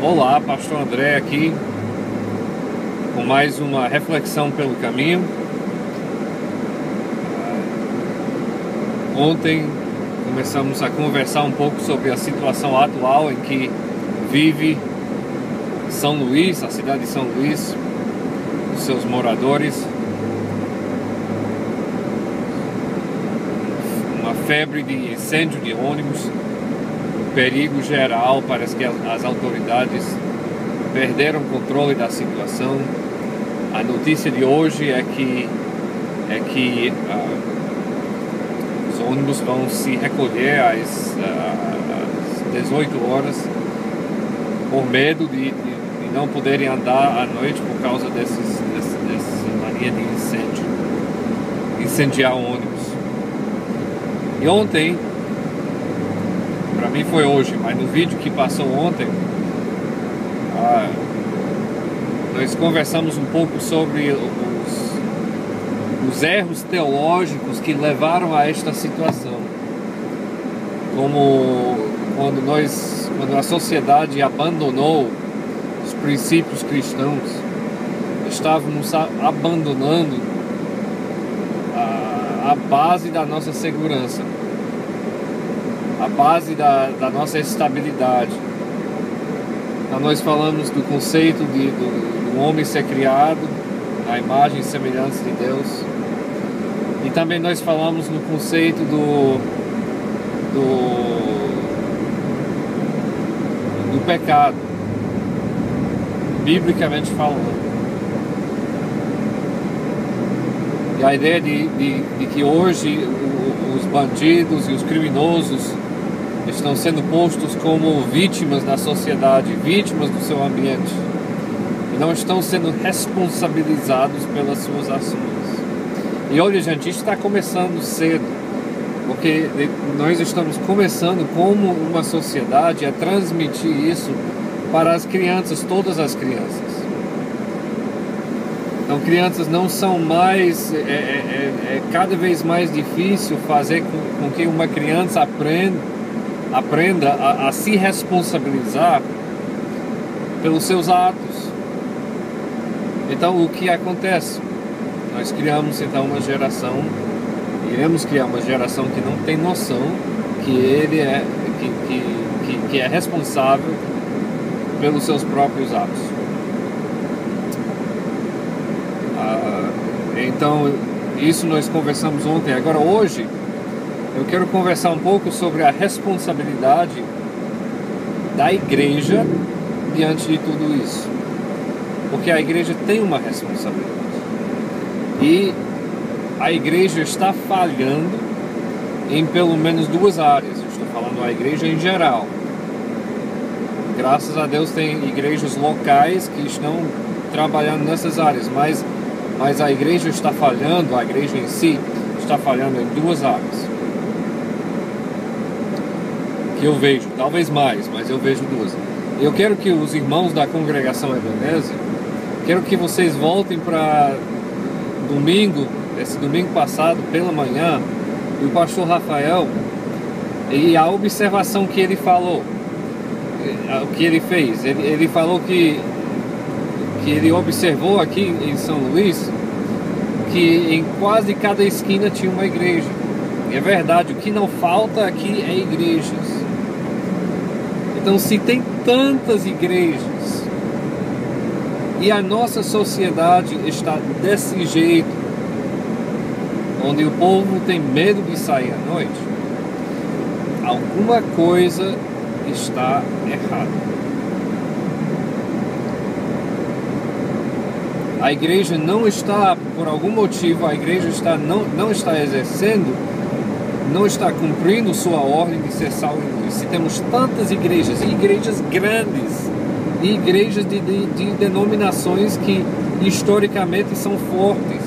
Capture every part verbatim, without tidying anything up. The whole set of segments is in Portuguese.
Olá, Pastor André aqui com mais uma reflexão pelo caminho. Ontem começamos a conversar um pouco sobre a situação atual em que vive São Luís, a cidade de São Luís, os seus moradores. Uma febre de incêndio de ônibus, perigo geral, parece que as autoridades perderam o controle da situação. A notícia de hoje é que, é que uh, os ônibus vão se recolher às, uh, às dezoito horas por medo de, de, de não poderem andar à noite por causa desses, desse, dessa mania de incêndio, incendiar o ônibus. E ontem, para mim foi hoje, mas no vídeo que passou ontem, ah, nós conversamos um pouco sobre os, os erros teológicos que levaram a esta situação. Como quando, nós, quando a sociedade abandonou os princípios cristãos, estávamos abandonando a, a base da nossa segurança, a base da, da nossa estabilidade. Então nós falamos do conceito de, do, do homem ser criado à imagem e semelhança de Deus, e também nós falamos no conceito do, do, do pecado, biblicamente falando. E a ideia de, de, de que hoje os bandidos e os criminosos estão sendo postos como vítimas da sociedade, vítimas do seu ambiente, e não estão sendo responsabilizados pelas suas ações. E olha, gente, isso está começando cedo, porque nós estamos começando como uma sociedade a transmitir isso para as crianças, todas as crianças. Então, crianças não são mais, é, é, é cada vez mais difícil fazer com, com que uma criança aprenda aprenda a, a se responsabilizar pelos seus atos. Então o que acontece? Nós criamos então uma geração, iremos criar uma geração que não tem noção que ele é, que, que, que, que é responsável pelos seus próprios atos. Ah, então isso nós conversamos ontem. Agora hoje eu quero conversar um pouco sobre a responsabilidade da igreja diante de tudo isso. Porque a igreja tem uma responsabilidade. E a igreja está falhando em pelo menos duas áreas. Eu estou falando da igreja em geral. Graças a Deus tem igrejas locais que estão trabalhando nessas áreas. Mas, mas a igreja está falhando, a igreja em si está falhando em duas áreas. Que eu vejo, talvez mais, mas eu vejo duas. Eu quero que os irmãos da congregação Ebenezer, quero que vocês voltem para domingo, esse domingo passado, pela manhã, e o pastor Rafael, e a observação que ele falou, o que ele fez. Ele, ele falou que, que ele observou aqui em São Luís, que em quase cada esquina tinha uma igreja. E é verdade, o que não falta aqui é igrejas. Então, se tem tantas igrejas e a nossa sociedade está desse jeito, onde o povo tem medo de sair à noite, alguma coisa está errada. A igreja não está, por algum motivo, a igreja está, não, não está exercendo, não está cumprindo sua ordem de ser sal e luz. Se temos tantas igrejas, e igrejas grandes, e igrejas de, de, de denominações que historicamente são fortes.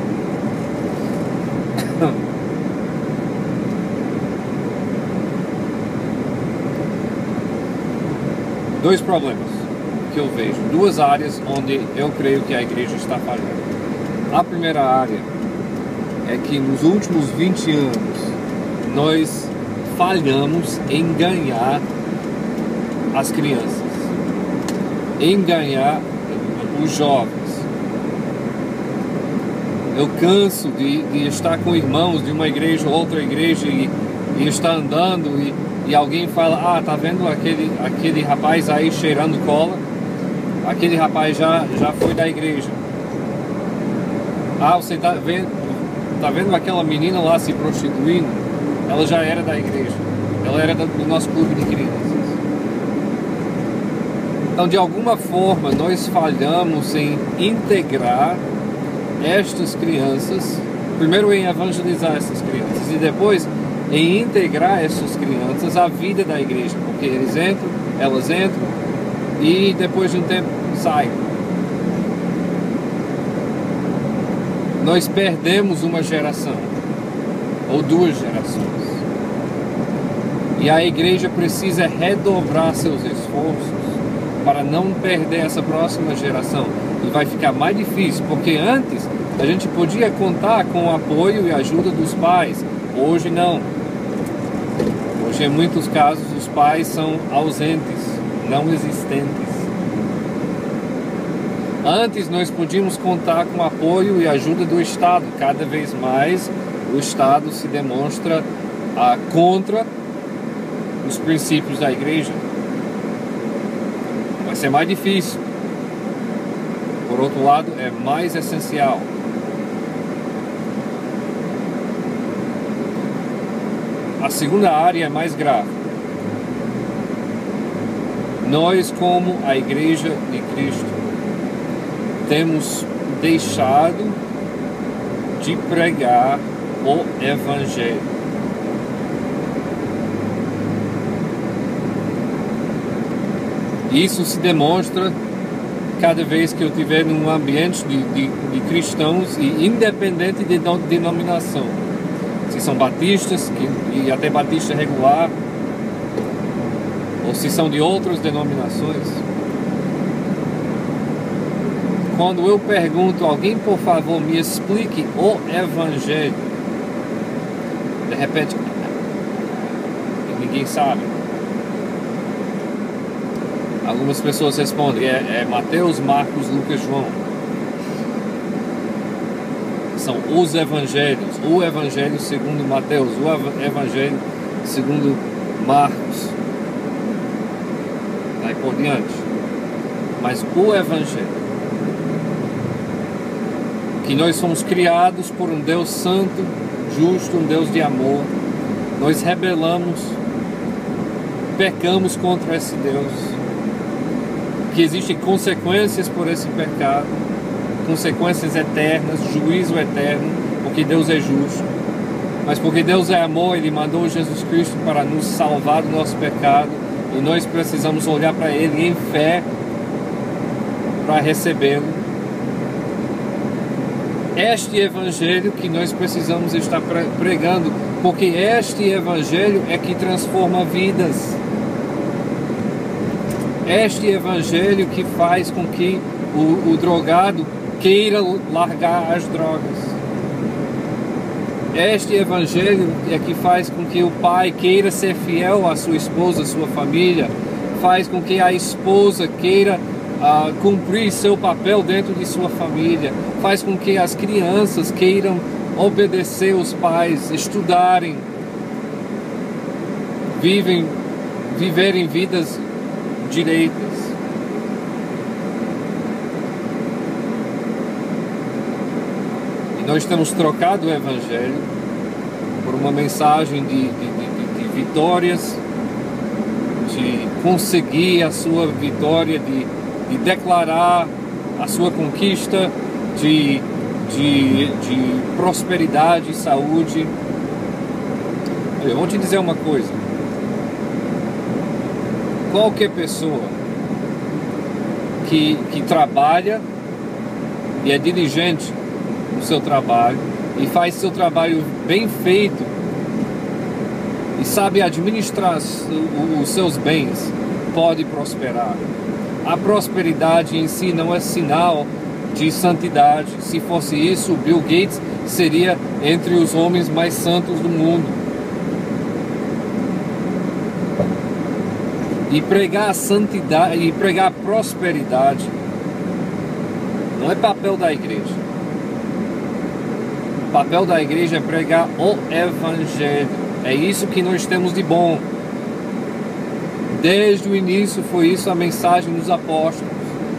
Dois problemas que eu vejo, duas áreas onde eu creio que a igreja está falhando. A primeira área é que nos últimos vinte anos nós falhamos em ganhar as crianças. enganar os jovens. Eu canso de, de estar com irmãos de uma igreja ou outra igreja e, e estar andando e, e alguém fala: ah, tá vendo aquele, aquele rapaz aí cheirando cola? Aquele rapaz já, já foi da igreja. Ah, você tá vendo, tá vendo aquela menina lá se prostituindo? Ela já era da igreja. Ela era do nosso clube de crianças. Então, de alguma forma, nós falhamos em integrar estas crianças, primeiro em evangelizar essas crianças e depois em integrar essas crianças à vida da igreja, porque eles entram, elas entram e depois de um tempo saem. Nós perdemos uma geração ou duas gerações e a igreja precisa redobrar seus esforços para não perder essa próxima geração. E vai ficar mais difícil, porque antes a gente podia contar com o apoio e ajuda dos pais. Hoje não. Hoje, em muitos casos, os pais são ausentes, não existentes. Antes nós podíamos contar com o apoio e ajuda do Estado. Cada vez mais o Estado se demonstra ah, contra os princípios da igreja. Vai ser mais difícil. Por outro lado, é mais essencial. A segunda área é mais grave. Nós, como a Igreja de Cristo, temos deixado de pregar o Evangelho. Isso se demonstra cada vez que eu estiver num ambiente de, de, de cristãos e independente de denominação, se são batistas que, e até batista regular, ou se são de outras denominações. Quando eu pergunto a alguém, por favor, me explique o Evangelho, de repente ninguém sabe. Algumas pessoas respondem: é, é Mateus, Marcos, Lucas, João. São os evangelhos. O evangelho segundo Mateus, o evangelho segundo Marcos. Daí por diante. Mas o evangelho, que nós somos criados por um Deus santo, justo, um Deus de amor. Nós rebelamos, pecamos contra esse Deus, que existem consequências por esse pecado, consequências eternas, juízo eterno, porque Deus é justo. Mas porque Deus é amor, Ele mandou Jesus Cristo para nos salvar do nosso pecado, e nós precisamos olhar para Ele em fé para recebê-lo. Este Evangelho que nós precisamos estar pregando, porque este Evangelho é que transforma vidas. Este Evangelho que faz com que o, o drogado queira largar as drogas. Este Evangelho é que faz com que o pai queira ser fiel à sua esposa, à sua família. Faz com que a esposa queira uh, cumprir seu papel dentro de sua família. Faz com que as crianças queiram obedecer os pais, estudarem, vivem, viverem vidas direitas. E nós temos trocado o Evangelho por uma mensagem de, de, de, de vitórias, de conseguir a sua vitória, de, de declarar a sua conquista, de, de, de prosperidade e saúde. Olha, eu vou te dizer uma coisa. Qualquer pessoa que, que trabalha e é diligente no seu trabalho e faz seu trabalho bem feito e sabe administrar os seus bens, pode prosperar. A prosperidade em si não é sinal de santidade. Se fosse isso, o Bill Gates seria entre os homens mais santos do mundo. e pregar a santidade e pregar a prosperidade não é papel da igreja. O papel da igreja é pregar o Evangelho. É isso que nós temos de bom. Desde o início foi isso a mensagem dos apóstolos,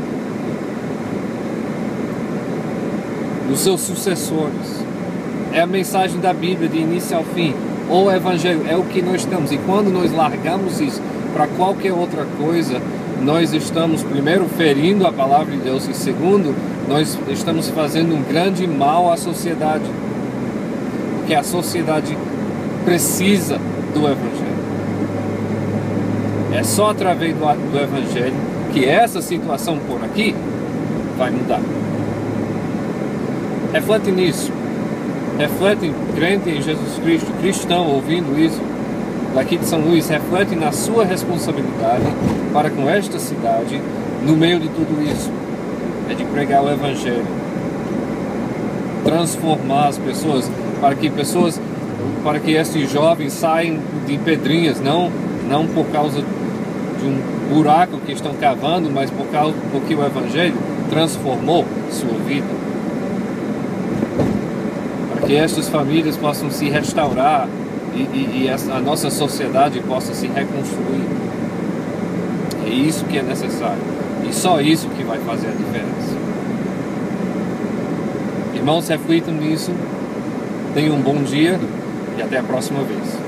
dos seus sucessores. É a mensagem da Bíblia de início ao fim. O Evangelho é o que nós temos. E quando nós largamos isso para qualquer outra coisa, nós estamos, primeiro, ferindo a palavra de Deus, e segundo, nós estamos fazendo um grande mal à sociedade, porque a sociedade precisa do Evangelho. É só através do, do Evangelho que essa situação por aqui vai mudar. Reflete nisso. Reflete, crente em Jesus Cristo, cristão, ouvindo isso daqui de São Luís, reflete na sua responsabilidade para com esta cidade, no meio de tudo isso. É de pregar o Evangelho, transformar as pessoas, para que pessoas, para que estes jovens saiam de Pedrinhas, não, não por causa de um buraco que estão cavando, mas por causa porque o Evangelho transformou sua vida. Para que estas famílias possam se restaurar e, e, e a nossa sociedade possa se reconstruir. É isso que é necessário. E só isso que vai fazer a diferença. Irmãos, reflitam nisso. Tenham um bom dia e até a próxima vez.